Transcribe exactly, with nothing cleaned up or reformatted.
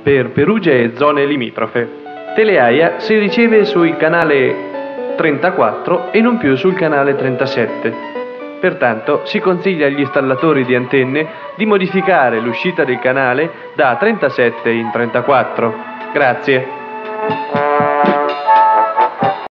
per Perugia e zone limitrofe. Teleaia si riceve sul canale trentaquattro e non più sul canale trentasette. Pertanto si consiglia agli installatori di antenne di modificare l'uscita del canale da trentasette in trentaquattro. Grazie.